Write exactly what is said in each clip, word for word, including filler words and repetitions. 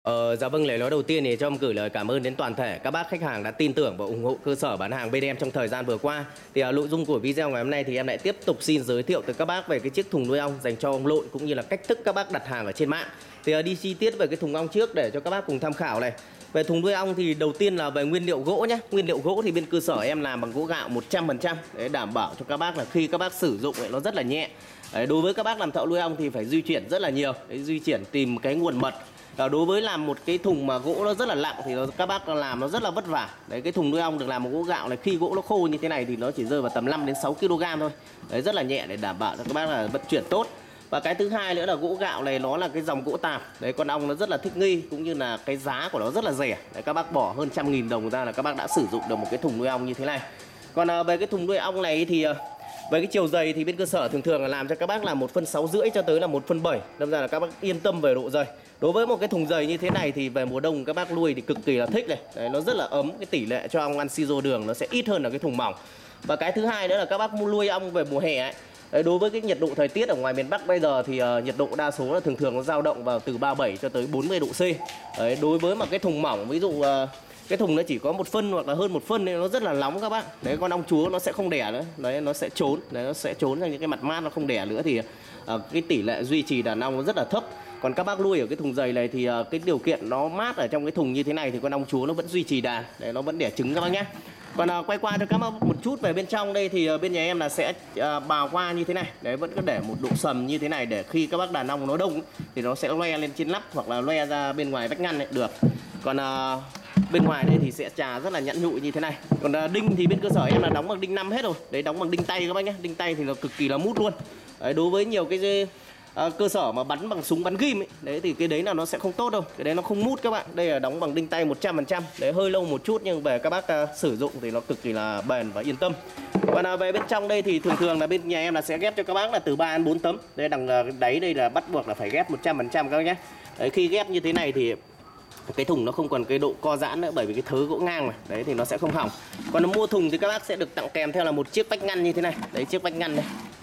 Ờ, dạ vâng, lời nói đầu tiên thì cho em gửi lời cảm ơn đến toàn thể các bác khách hàng đã tin tưởng và ủng hộ cơ sở bán hàng bên em trong thời gian vừa qua. Thì uh, nội dung của video ngày hôm nay thì em lại tiếp tục xin giới thiệu tới các bác về cái chiếc thùng nuôi ong dành cho ông nội cũng như là cách thức các bác đặt hàng ở trên mạng. Thì uh, đi chi tiết về cái thùng ong trước để cho các bác cùng tham khảo này. Về thùng nuôi ong thì đầu tiên là về nguyên liệu gỗ nhé. Nguyên liệu gỗ thì bên cơ sở em làm bằng gỗ gạo một trăm phần trăm để đảm bảo cho các bác là khi các bác sử dụng ấy, nó rất là nhẹ. Đấy, đối với các bác làm thợ nuôi ong thì phải di chuyển rất là nhiều. Đấy, di chuyển tìm cái nguồn mật. À, đối với làm một cái thùng mà gỗ nó rất là nặng thì nó, các bác làm nó rất là vất vả. Đấy, cái thùng nuôi ong được làm bằng gỗ gạo này, khi gỗ nó khô như thế này thì nó chỉ rơi vào tầm năm đến sáu ki lô gam thôi. Đấy, rất là nhẹ để đảm bảo cho các bác là vận chuyển tốt. Và cái thứ hai nữa là gỗ gạo này nó là cái dòng gỗ tạp. Đấy, con ong nó rất là thích nghi cũng như là cái giá của nó rất là rẻ. Đấy, các bác bỏ hơn trăm nghìn đồng ra là các bác đã sử dụng được một cái thùng nuôi ong như thế này. Còn à, về cái thùng nuôi ong này thì à, về cái chiều dày thì bên cơ sở thường thường là làm cho các bác là một phân sáu rưỡi cho tới là một phân bảy. Đâm ra là các bác yên tâm về độ dày. Đối với một cái thùng dày như thế này thì về mùa đông các bác nuôi thì cực kỳ là thích này. Đấy, nó rất là ấm, cái tỷ lệ cho ong ăn siro đường nó sẽ ít hơn là cái thùng mỏng. Và cái thứ hai nữa là các bác mua nuôi ong về mùa hè ấy. Đấy, đối với cái nhiệt độ thời tiết ở ngoài miền Bắc bây giờ thì uh, nhiệt độ đa số là thường thường nó dao động vào từ ba mươi bảy cho tới bốn mươi độ C. Đấy, đối với mà cái thùng mỏng, ví dụ uh, cái thùng nó chỉ có một phân hoặc là hơn một phân nên nó rất là nóng các bác. Đấy, con ong chúa nó sẽ không đẻ nữa. Đấy, nó sẽ trốn, đấy, nó sẽ trốn sang những cái mặt mát, nó không đẻ nữa thì uh, cái tỷ lệ duy trì đàn ong nó rất là thấp. Còn các bác nuôi ở cái thùng dày này thì uh, cái điều kiện nó mát ở trong cái thùng như thế này thì con ong chúa nó vẫn duy trì đàn, đấy, nó vẫn đẻ trứng các bác nhé. Còn uh, quay qua cho các bác một chút về bên trong đây thì uh, bên nhà em là sẽ uh, bào qua như thế này. Đấy, vẫn có để một độ sầm như thế này để khi các bác đàn ong nó đông thì nó sẽ loe lên trên nắp hoặc là loe ra bên ngoài vách ngăn này được. Còn uh, bên ngoài đây thì sẽ trà rất là nhẵn nhụi như thế này. Còn uh, đinh thì bên cơ sở em là đóng bằng đinh năm hết rồi. Đấy, đóng bằng đinh tay các bác nhé. Đinh tay thì nó cực kỳ là mút luôn. Đấy, đối với nhiều cái À, cơ sở mà bắn bằng súng bắn ghim ấy, đấy thì cái đấy là nó sẽ không tốt đâu, cái đấy nó không mút các bạn. Đây là đóng bằng đinh tay một trăm phần trăm, đấy hơi lâu một chút nhưng về các bác uh, sử dụng thì nó cực kỳ là bền và yên tâm. Còn uh, về bên trong đây thì thường thường là bên nhà em là sẽ ghép cho các bác là từ ba đến bốn tấm. Đây đằng uh, đáy đây là bắt buộc là phải ghép một trăm phần trăm các bác nhé. Đấy, khi ghép như thế này thì cái thùng nó không còn cái độ co giãn nữa bởi vì cái thớ gỗ ngang mà, đấy thì nó sẽ không hỏng. Còn mua thùng thì các bác sẽ được tặng kèm theo là một chiếc vách ngăn như thế này, đấy chiếc vách ngăn đây.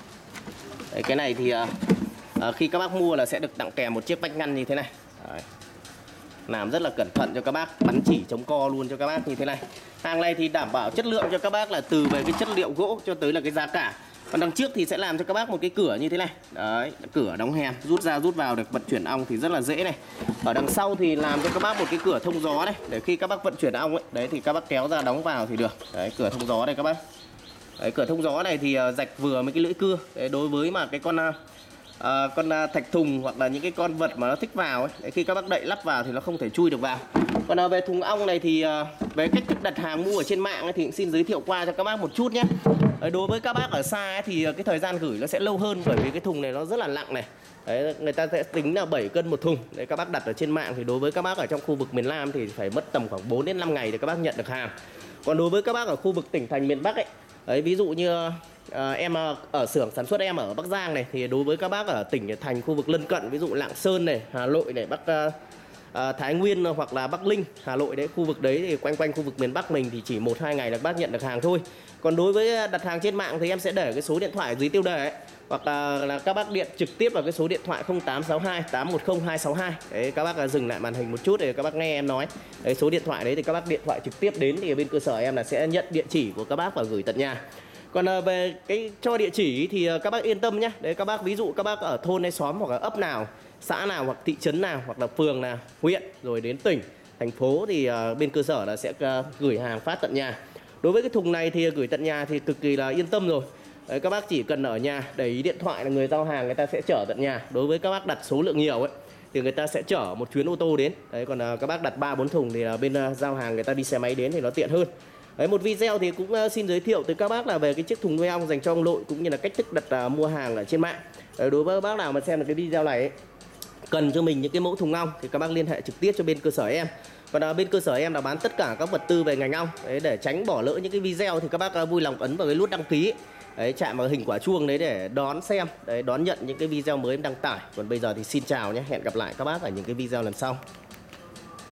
Đấy, cái này thì uh, À, khi các bác mua là sẽ được tặng kèm một chiếc vách ngăn như thế này. Đấy, làm rất là cẩn thận cho các bác, bắn chỉ chống co luôn cho các bác như thế này. Hàng này thì đảm bảo chất lượng cho các bác là từ về cái chất liệu gỗ cho tới là cái giá cả. Còn đằng trước thì sẽ làm cho các bác một cái cửa như thế này. Đấy, cửa đóng hèn, rút ra rút vào được vận chuyển ong thì rất là dễ này. Ở đằng sau thì làm cho các bác một cái cửa thông gió này, để khi các bác vận chuyển ong ấy, đấy thì các bác kéo ra đóng vào thì được. Đấy, cửa thông gió đây các bác. Đấy, cửa thông gió này thì uh, rạch vừa với cái lưỡi cưa. Đấy, đối với mà cái con uh, À, con à, thạch thùng hoặc là những cái con vật mà nó thích vào ấy, để khi các bác đậy lắp vào thì nó không thể chui được vào. Còn à, về thùng ong này thì à, về cách thức đặt hàng mua ở trên mạng ấy, thì xin giới thiệu qua cho các bác một chút nhé. Đấy, đối với các bác ở xa ấy, thì cái thời gian gửi nó sẽ lâu hơn bởi vì cái thùng này nó rất là nặng này. Đấy, người ta sẽ tính là bảy cân một thùng. Đấy, các bác đặt ở trên mạng thì đối với các bác ở trong khu vực miền Nam thì phải mất tầm khoảng bốn đến năm ngày để các bác nhận được hàng. Còn đối với các bác ở khu vực tỉnh thành miền Bắc ấy, đấy, ví dụ như À, em ở xưởng sản xuất em ở Bắc Giang này thì đối với các bác ở tỉnh thành khu vực lân cận ví dụ Lạng Sơn này, Hà Nội này, Bắc à, à, Thái Nguyên hoặc là Bắc Linh, Hà Nội đấy, khu vực đấy thì quanh quanh khu vực miền Bắc mình thì chỉ một hai ngày là các bác nhận được hàng thôi. Còn đối với đặt hàng trên mạng thì em sẽ để cái số điện thoại dưới tiêu đề ấy, hoặc là, là các bác điện trực tiếp vào cái số điện thoại không tám sáu hai tám một không hai sáu hai. Đấy, các bác dừng lại màn hình một chút để các bác nghe em nói. Đấy, số điện thoại đấy thì các bác điện thoại trực tiếp đến thì bên cơ sở em là sẽ nhận địa chỉ của các bác và gửi tận nhà. Còn à, về cái cho địa chỉ thì à, các bác yên tâm nhé. Đấy, các bác ví dụ các bác ở thôn hay xóm hoặc là ấp nào, xã nào hoặc thị trấn nào hoặc là phường nào, huyện rồi đến tỉnh, thành phố thì à, bên cơ sở là sẽ à, gửi hàng phát tận nhà. Đối với cái thùng này thì gửi tận nhà thì cực kỳ là yên tâm rồi. Đấy, các bác chỉ cần ở nhà để ý điện thoại là người giao hàng người ta sẽ chở tận nhà. Đối với các bác đặt số lượng nhiều ấy thì người ta sẽ chở một chuyến ô tô đến. Đấy, còn à, các bác đặt ba bốn thùng thì à, bên à, giao hàng người ta đi xe máy đến thì nó tiện hơn. Đấy, một video thì cũng uh, xin giới thiệu tới các bác là về cái chiếc thùng nuôi ong dành cho ông nội cũng như là cách thức đặt uh, mua hàng ở trên mạng. Đấy, đối với các bác nào mà xem được cái video này ấy, cần cho mình những cái mẫu thùng ong thì các bác liên hệ trực tiếp cho bên cơ sở em. Còn uh, bên cơ sở em là bán tất cả các vật tư về ngành ong. Đấy, để tránh bỏ lỡ những cái video thì các bác uh, vui lòng ấn vào cái nút đăng ký. Đấy, chạm vào hình quả chuông đấy để đón xem, đấy, đón nhận những cái video mới em đăng tải. Còn bây giờ thì xin chào nhé, hẹn gặp lại các bác ở những cái video lần sau.